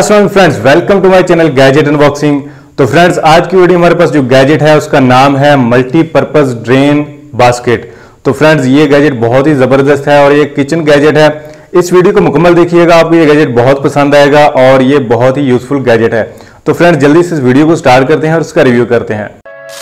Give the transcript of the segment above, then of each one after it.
अस्सलाम friends, welcome to my channel gadget unboxing. तो friends, आज की वीडियो हमारे पास जो गैजेट है उसका नाम है मल्टीपर्पज ड्रेन बास्केट। तो फ्रेंड्स, ये गैजेट बहुत ही जबरदस्त है और ये किचन गैजेट है। इस वीडियो को मुकम्मल देखिएगा, आपको ये गैजेट बहुत पसंद आएगा और ये बहुत ही यूजफुल गैजेट है। तो फ्रेंड्स, जल्दी से इस वीडियो को स्टार्ट करते हैं और उसका रिव्यू करते हैं।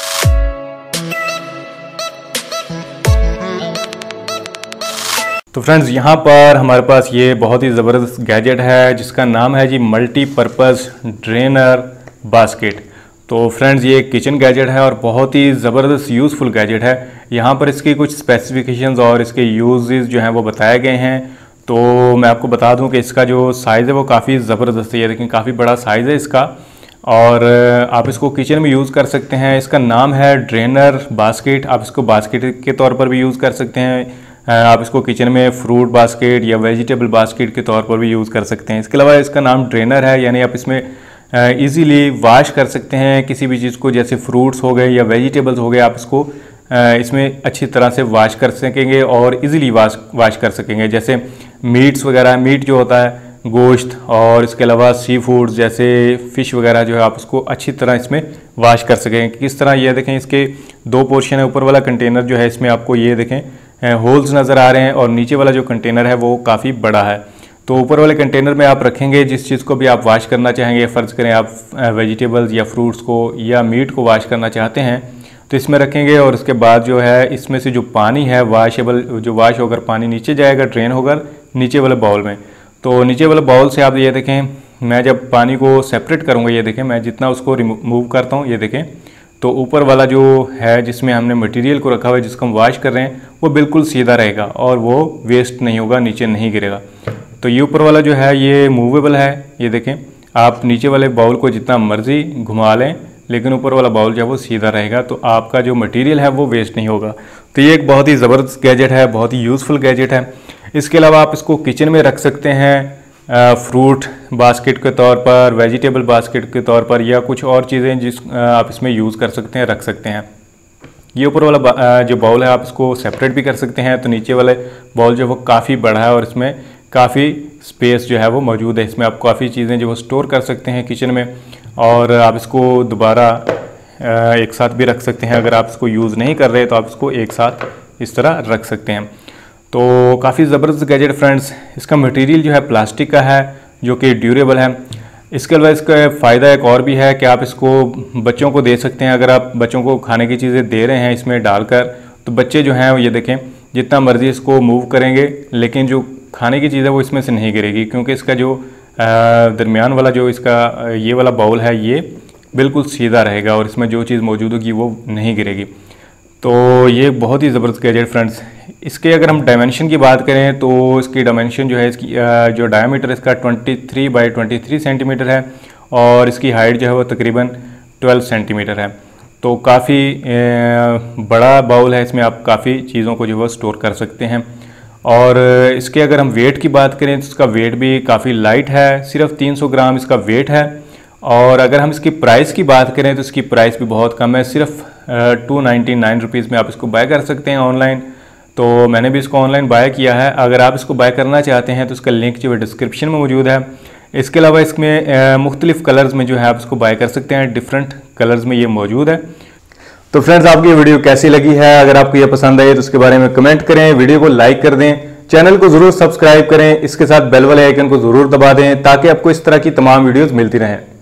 तो फ्रेंड्स, यहाँ पर हमारे पास ये बहुत ही ज़बरदस्त गैजेट है जिसका नाम है जी मल्टीपर्पज़ ड्रेनर बास्केट। तो फ्रेंड्स, ये किचन गैजेट है और बहुत ही ज़बरदस्त यूज़फुल गैजेट है। यहाँ पर इसकी कुछ स्पेसिफिकेशंस और इसके यूजेस जो हैं वो बताए गए हैं। तो मैं आपको बता दूं कि इसका जो साइज़ है वो काफ़ी ज़बरदस्त है। ये देखें, काफ़ी बड़ा साइज़ है इसका और आप इसको किचन में यूज़ कर सकते हैं। इसका नाम है ड्रेनर बास्केट। आप इसको बास्केट के तौर पर भी यूज़ कर सकते हैं। आप इसको किचन में फ्रूट बास्केट या वेजिटेबल बास्केट के तौर पर भी यूज़ कर सकते हैं। इसके अलावा इसका नाम ड्रेनर है, यानी आप इसमें इजीली वॉश कर सकते हैं किसी भी चीज़ को, जैसे फ्रूट्स हो गए या वेजिटेबल्स हो गए। आप इसको इसमें अच्छी तरह से वॉश कर सकेंगे और इजीली वॉश कर सकेंगे। जैसे मीट्स वगैरह, मीट जो होता है गोश्त, और इसके अलावा सी फूड्स जैसे फ़िश वगैरह जो है आप उसको अच्छी तरह इसमें वॉश कर सकेंगे। किस तरह, ये देखें, इसके दो पोर्शन है। ऊपर वाला कंटेनर जो है इसमें आपको ये देखें होल्स नज़र आ रहे हैं और नीचे वाला जो कंटेनर है वो काफ़ी बड़ा है। तो ऊपर वाले कंटेनर में आप रखेंगे जिस चीज़ को भी आप वॉश करना चाहेंगे। फ़र्ज़ करें आप वेजिटेबल्स या फ्रूट्स को या मीट को वॉश करना चाहते हैं तो इसमें रखेंगे और उसके बाद जो है इसमें से जो पानी है वॉशेबल, जो वॉश होकर पानी नीचे जाएगा, ड्रेन होकर नीचे वाले बाउल में। तो नीचे वाले बाउल से आप ये देखें, मैं जब पानी को सेपरेट करूँगा, ये देखें, मैं जितना उसको रिमूव करता हूँ, ये देखें, तो ऊपर वाला जो है जिसमें हमने मटेरियल को रखा हुआ है, जिसको हम वॉश कर रहे हैं, वो बिल्कुल सीधा रहेगा और वो वेस्ट नहीं होगा, नीचे नहीं गिरेगा। तो ये ऊपर वाला जो है ये मूवेबल है। ये देखें, आप नीचे वाले बाउल को जितना मर्जी घुमा लें लेकिन ऊपर वाला बाउल जो है वो सीधा रहेगा, तो आपका जो मटेरियल है वो वेस्ट नहीं होगा। तो ये एक बहुत ही ज़बरदस्त गैजेट है, बहुत ही यूज़फुल गैजेट है। इसके अलावा आप इसको किचन में रख सकते हैं फ्रूट बास्केट के तौर पर, वेजिटेबल बास्केट के तौर पर, या कुछ और चीज़ें जिस आप इसमें यूज़ कर सकते हैं, रख सकते हैं। ये ऊपर वाला जो बाउल है आप इसको सेपरेट भी कर सकते हैं। तो नीचे वाले बाउल जो है वो काफ़ी बड़ा है और इसमें काफ़ी स्पेस जो है वो मौजूद है। इसमें आप काफ़ी चीज़ें जो वो स्टोर कर सकते हैं किचन में, और आप इसको दोबारा एक साथ भी रख सकते हैं। अगर आप इसको यूज़ नहीं कर रहे तो आप इसको एक साथ इस तरह रख सकते हैं। तो काफ़ी ज़बरदस्त गैजेट फ्रेंड्स। इसका मटेरियल जो है प्लास्टिक का है जो कि ड्यूरेबल है। इसके अलावा इसका फ़ायदा एक और भी है कि आप इसको बच्चों को दे सकते हैं। अगर आप बच्चों को खाने की चीज़ें दे रहे हैं इसमें डालकर, तो बच्चे जो हैं ये देखें, जितना मर्ज़ी इसको मूव करेंगे लेकिन जो खाने की चीज़ है वो इसमें से नहीं गिरेगी, क्योंकि इसका जो दरमियान वाला जो इसका ये वाला बाउल है ये बिल्कुल सीधा रहेगा और इसमें जो चीज़ मौजूद होगी वो नहीं गिरेगी। तो ये बहुत ही ज़बरदस्त गैजेट फ्रेंड्स। इसके अगर हम डायमेंशन की बात करें तो इसकी डायमेंशन जो है, इसकी जो डायमीटर इसका 23 बाई 23 सेंटीमीटर है और इसकी हाइट जो है वो तकरीबन 12 सेंटीमीटर है। तो काफ़ी बड़ा बाउल है, इसमें आप काफ़ी चीज़ों को जो है स्टोर कर सकते हैं। और इसके अगर हम वेट की बात करें तो इसका वेट भी काफ़ी लाइट है, सिर्फ 300 ग्राम इसका वेट है। और अगर हम इसकी प्राइस की बात करें तो इसकी प्राइस भी बहुत कम है, सिर्फ 299 रुपीज़ में आप इसको बाय कर सकते हैं ऑनलाइन। तो मैंने भी इसको ऑनलाइन बाय किया है। अगर आप इसको बाय करना चाहते हैं तो इसका लिंक जो है डिस्क्रिप्शन में मौजूद है। इसके अलावा इसमें मुख्तलिफ कलर्स में जो है आप इसको बाय कर सकते हैं, डिफरेंट कलर्स में ये मौजूद है। तो फ्रेंड्स, आपकी ये वीडियो कैसी लगी है? अगर आपको ये पसंद आई तो उसके बारे में कमेंट करें, वीडियो को लाइक कर दें, चैनल को ज़रूर सब्सक्राइब करें, इसके साथ बेल वाले आइकन को ज़रूर दबा दें ताकि आपको इस तरह की तमाम वीडियोज़ मिलती रहें।